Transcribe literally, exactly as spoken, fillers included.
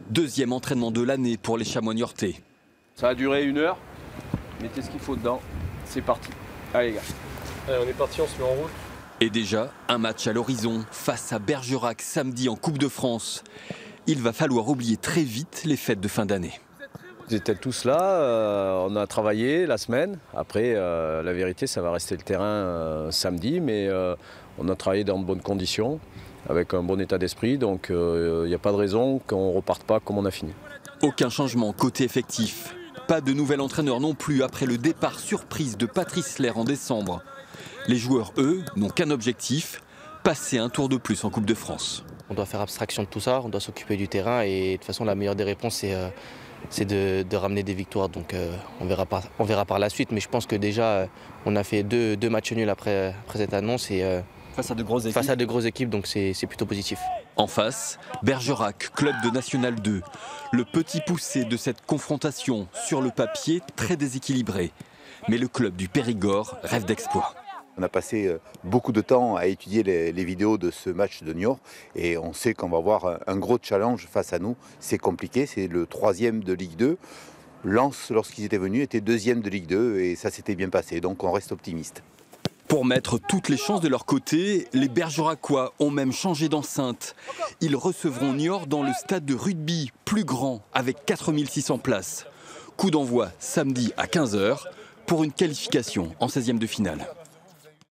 Deuxième entraînement de l'année pour les Chamois niortais. Ça a duré une heure. Mettez ce qu'il faut dedans. C'est parti. Allez les gars. Allez, on est parti, on se met en route. Et déjà, un match à l'horizon face à Bergerac samedi en Coupe de France. Il va falloir oublier très vite les fêtes de fin d'année. Ils étaient tous là, euh, on a travaillé la semaine. Après, euh, la vérité, ça va rester le terrain euh, samedi, mais euh, on a travaillé dans de bonnes conditions, avec un bon état d'esprit, donc il euh, n'y a pas de raison qu'on ne reparte pas comme on a fini. Aucun changement côté effectif. Pas de nouvel entraîneur non plus après le départ surprise de Patrice Lair en décembre. Les joueurs, eux, n'ont qu'un objectif, passer un tour de plus en Coupe de France. On doit faire abstraction de tout ça, on doit s'occuper du terrain et de toute façon la meilleure des réponses c'est euh, c'est de, de ramener des victoires. Donc euh, on, verra par, on verra par la suite, mais je pense que déjà euh, on a fait deux, deux matchs nuls après, après cette annonce et euh, face à de grosses équipes. Face à de grosses équipes, donc c'est plutôt positif. En face, Bergerac, club de National deux. Le petit poussé de cette confrontation, sur le papier, très déséquilibré. Mais le club du Périgord rêve d'exploit. On a passé beaucoup de temps à étudier les, les vidéos de ce match de Niort et on sait qu'on va avoir un gros challenge face à nous. C'est compliqué, c'est le troisième de Ligue deux. Lens, lorsqu'ils étaient venus, était deuxième de Ligue deux et ça s'était bien passé, donc on reste optimiste. Pour mettre toutes les chances de leur côté, les Bergeracois ont même changé d'enceinte. Ils recevront Niort dans le stade de rugby, plus grand, avec quatre mille six cents places. Coup d'envoi samedi à quinze heures pour une qualification en seizième de finale.